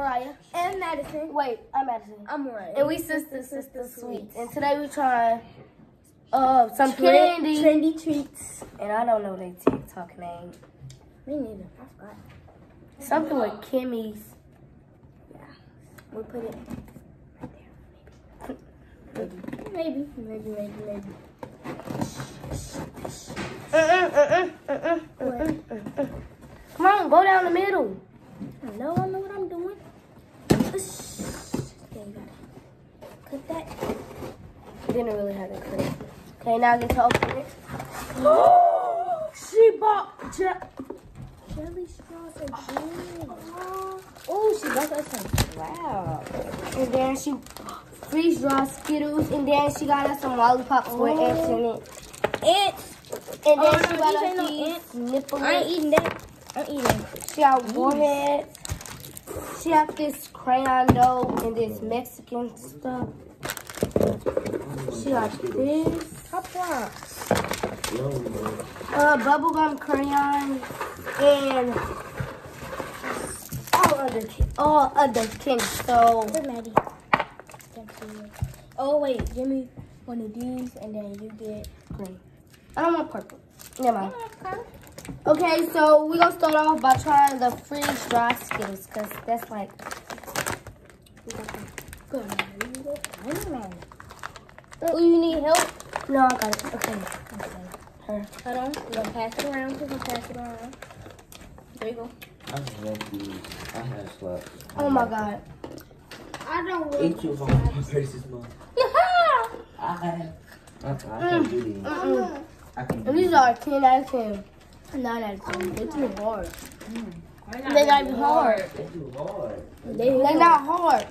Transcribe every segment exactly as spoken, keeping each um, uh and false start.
Mariah. And Madison. Wait, I'm Madison. I'm Mariah. And we sister, sister sweets. And today we trying uh, some Trend, candy. trendy treats. And I don't know their TikTok name. Me neither. I forgot. Something with Kimmy's. Yeah. We'll put it right there. Maybe. Maybe, maybe, maybe, maybe. Uh-uh, uh-uh, uh-uh, uh-uh, uh-uh. Come on, go down the middle. I know, I know what I'm doing. There you go. Cut that. Didn't really have to cut it. Okay, now I get to open it. She bought je jelly straws again. Oh, she got us some. Wow. And then she freeze draw Skittles. And then she got us some lollipops Oh. with ants in it. Ants. And then Oh, she no, got these us ain't no these ants. nipple. I ain't eating that. I'm eating. She got warheads. She got this crayon dough and this Mexican stuff. She got this. Pop rocks. Uh, bubblegum crayon and all other all other candy. So Hey, Maddie. Thank you. Oh wait, give me one of these, and then you get green. I don't want purple. Never mind. okay. Okay, so we're gonna start off by trying the freeze dry Skittles because that's like Good. Oh, you need help? no, I got it. Okay. Okay. Her. Hold on. We're gonna pass it around. We're gonna pass it around. There you go. I just want these. I have slapped. Oh my god. I don't want Eat you from my faces, mom. I have. I, I can't do these. Mm-mm. I can do And these are ten out of ten. nine out of ten. They're too hard. They gotta be hard. They're too hard. They They're not hard.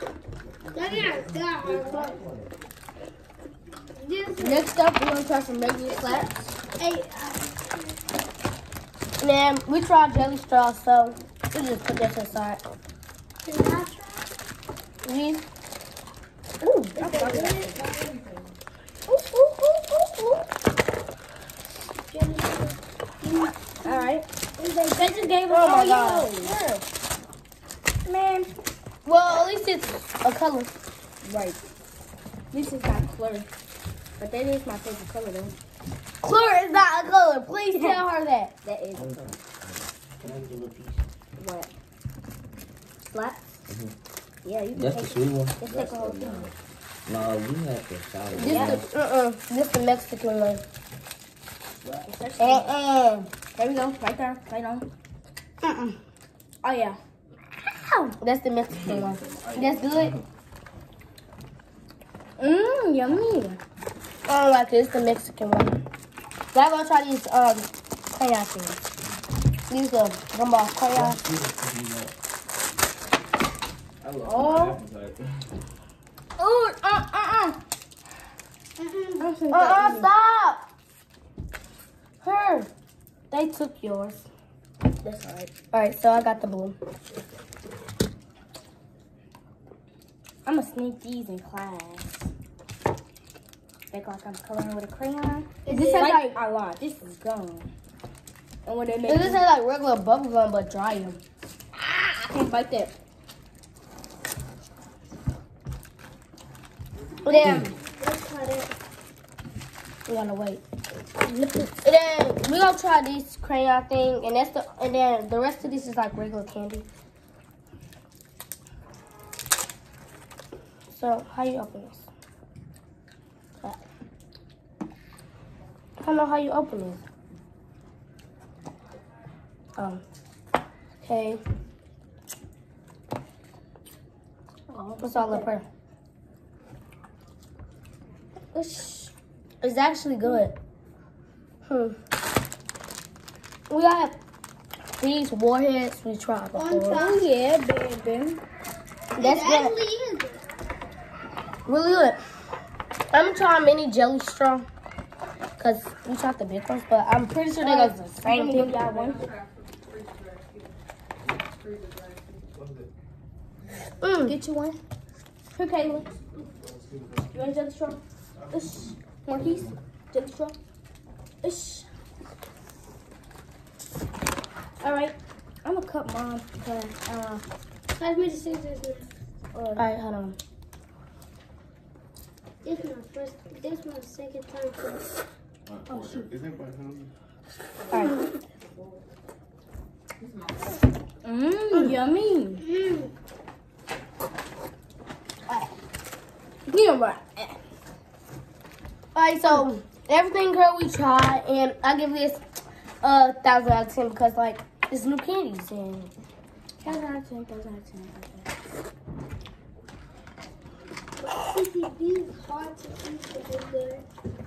Next up, we're gonna try some regular slaps. Hey, And then we tried jelly straw, so we just put that to the side. can I try? These. Ooh, that's good. Ooh, ooh, ooh, ooh, ooh. All right. They just gave us Oh my all God. yellow. Yeah. Man. Well, at least it's a color. Right. This is not clear. But that is my favorite color though. Clear is not a color. Please tell her that. That is a color. Can I get a little piece? What? Slaps? Mhm. Yeah, you can That's the take sweet one. Let's take a whole thing. No, we have the sour This one. the uh uh. This the Mexican one. It's Uh actually- uh. There we go. Right there. Right on. Uh uh. Oh yeah. That's the Mexican one. That's good. Mmm, yummy. I don't like it. It's the Mexican one. Now I'm gonna try these um crayon things. These are gumball crayon. Oh. Oh, uh, uh, uh. Uh uh. Stop. Her. They took yours. That's alright. All right. So I got the blue. I'm gonna sneak these in class. Make like I'm coloring with a crayon. Is this like, like I lied. This is gum. And when they make Is this like regular bubble gum but drier? ah, I can't bite that. Then Let's try that. we gotta wait. And then we gonna try this crayon thing, and that's the and then the rest of this is like regular candy. So how you open this? That. I don't know how you open it. Um. Okay. What's all up here? It's, it's actually good. Hmm. We got these warheads we tried before. Oh yeah, baby. That's good. Really good. I'm gonna try a mini jelly straw because we tried the big ones, but I'm pretty sure they're the same thing. Y'all one. Mm. Get you one. Here, Kayla. You want a jelly straw? Ish. Marquise. Jelly straw. Ish. All right. I'm gonna cut mine because uh, Pass me the scissors. All right, hold on. This my first. This my second time. For, Oh, shoot. Is everybody hungry? All right. Mmm, yummy. Mmm. Yeah, right. All right, so everything girl we tried, and I give this a thousand out of ten because like it's new candies and Thousand out of ten. Thousand out of ten. These hard to eat, but they're good.